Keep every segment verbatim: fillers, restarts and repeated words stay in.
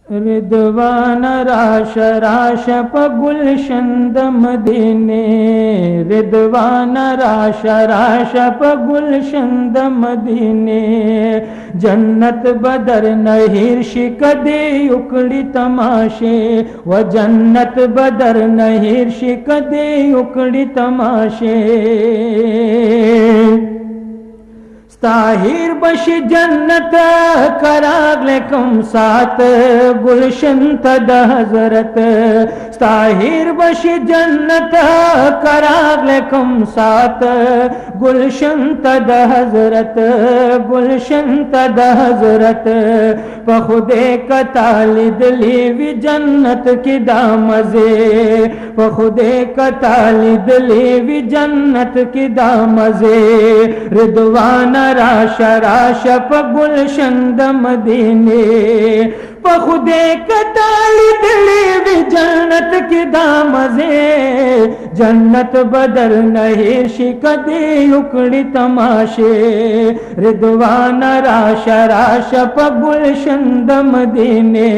रिदवान राश राश प गुलशंद मदीने, रिदवान राश राश प गुलशंद मदीने, जन्नत बदर नहीर शिकदे उकड़ी तमाशे, व जन्नत बदर नहीर शिकदे उकड़ी तमाशे। ताहिर बश जन्नत करागले कम सात गुलशन तद हजरत, ताहिर बश जन्नत करागले कम सात गुलशन तद हजरत, गुलशन तद हजरत। पखुदे कताली दिली भी जन्नत की दामजे, पखुदे कताली दिली भी जन्नत की दामजे। रिदवान राश राश प गुलशंद मदीने, पखुदे कताली दिली भी जन्नत की दामजे, जन्नत बदल नहीं शिकदे उकड़ी तमाशे। रिदवान राश राश प गुलशंद मदीने,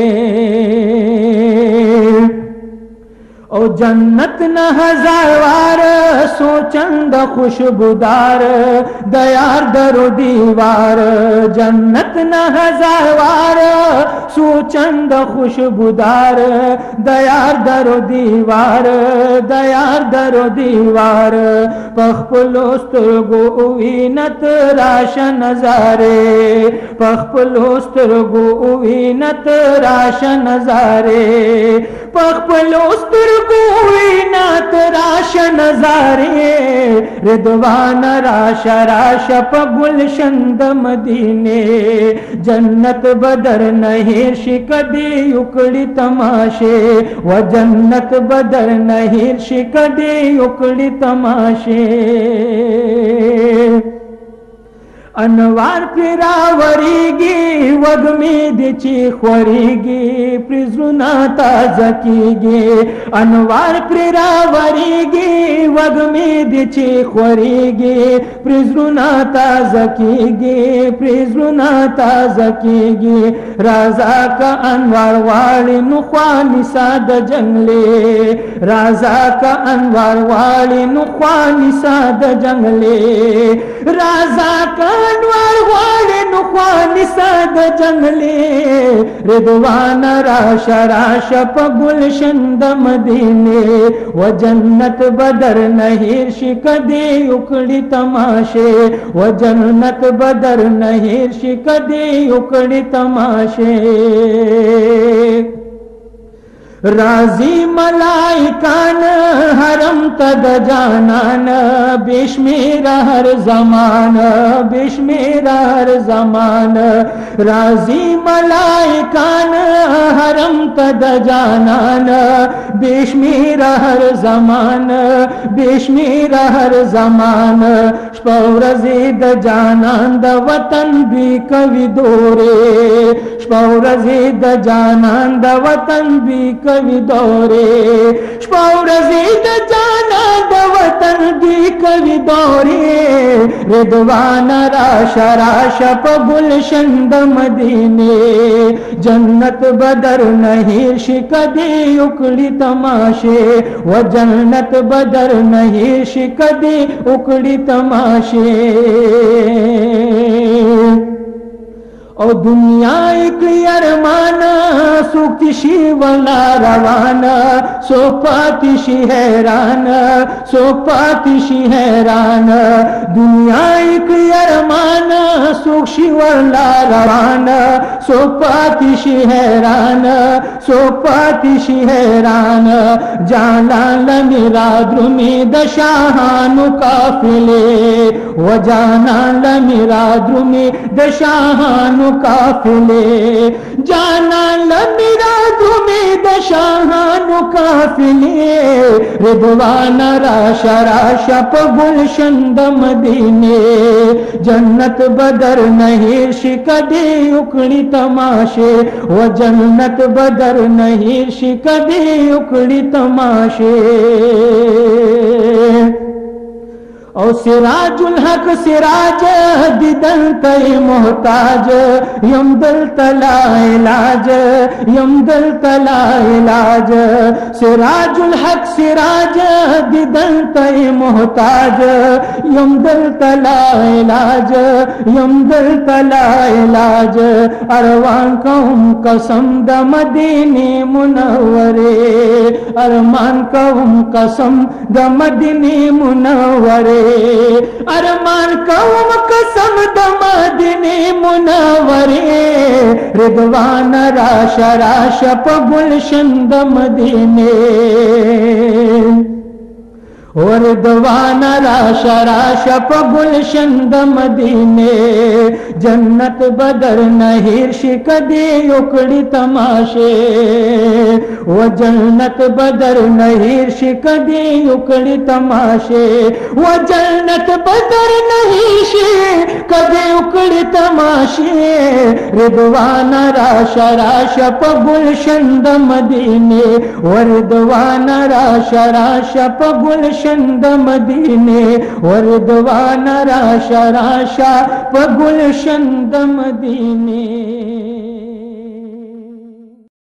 ओ जन्नत न हजार वार सोचंद खुशबुदार, दयार दरो दीवार। जन्नत न हजार वार सोचंद खुशबुदार, दयार दरो दीवार, दयार दरो दीवार। पखपलोस्तर गोवीनत राश नजारे, पखपलोस्तर गोवीनत राश नजारे, पखपलोस्तर गोवीनत राश नजारे। रिदवान राश राश प गुलशंद मदीने, जन्नत बदर नहीं शिकदे उकड़ी तमाशे, व जन्नत बदर नहीं शिकदे उकड़ी तमाशे। अनवार पिरावरीगी वगमीदिची ख्वरीगी, प्रिजुना ताजकीगी। अनवार पिरावरीगी वगमीदिची ख्वरीगी, प्रिजुना ताजकीगी, प्रिजुना ताजकीगी। राजा का अनवार वाली नुख्वानी साद जंगले, राजा का अनवार वाली नुख्वानी साद जंगले। राजा का अनवार वाले नुख्वानी साद जंगले। रिदवान राश राश प गुलशंद मदीने, व जन्नत बदर नहीं शिकदे उकड़ी तमाशे, व जन्नत बदर नहीं शिकदे उकड़ी तमाशे। राजी मलाइकान हरम तद जानान, बेशमेर हर जमान, बेशमेर हर जमान। राजी मलाइकान हरम तद जानान, बेशमेर हर जमान, बेशमेर हर जमान। स्पौरजीद जानान द वतन भी कवि दोरे, स्पौरजीद जानान द वतन भी कवि दौरे। स्पौरजीद जाना द वतन भी कवि दौरे। रिदवान राश राश प गुलशंद मदीने, जन्नत बदर नहीं शिकदे उकड़ी तमाशे, व जन्नत बदर नहीं शिकदे उकड़ी तमाशे। और दुनिया एक अरमान सुखशी वाला रवाना, सो पातिशी हैरान, सो पातिशी हैरान। दुनिया एक अरमान सुखशी वाला रवाना, सो पातिशी हैरान, सो पातिशी हैरान। जालाल मेरा द्रुमी दशाहानु काफिले, व जालाल मेरा द्रुमी दशाहानु काफिले। जाना लमीरा तुम्हें दशाहानु काफिले। रिदवान राश राश प गुलशंद मदीने, जन्नत बदर नहीं शिकदे उकड़ी तमाशे, व जन्नत बदर नहीं शिकदे उकड़ी तमाशे। और सिराजुल हक सिराज दिदन तय मोहताज यमदल तला इलाज यमदल तला इलाज सिराजुल हक सिराज दिदन तय मोहताज यमदल तला इलाज यमदल तला इलाज अरवान कहूँ कसम द मदीने मुनव्वरे अरमान कहूँ कसम द मदीने मुनव्वरे अरमान कहूँ कसम द मदीने मुनव्वरे रिदवान राश राश प गुलशन द मदीने और रिदवान राश राश प गुलशन द मदीने जन्नत बदर नहीर शिकदे उकड़ी तमाशे वो जन्नत बदर नहीर शिकदे उकड़ी तमाशे वो जन्नत बदर नहीं शिकदे उकड़ी तमाशे रिदवान राश राश प गुलशन द मदीने और रिदवान राश राश प गुलशन द मदीने और रिदवान राशा राशा प गुलशन द मदीने।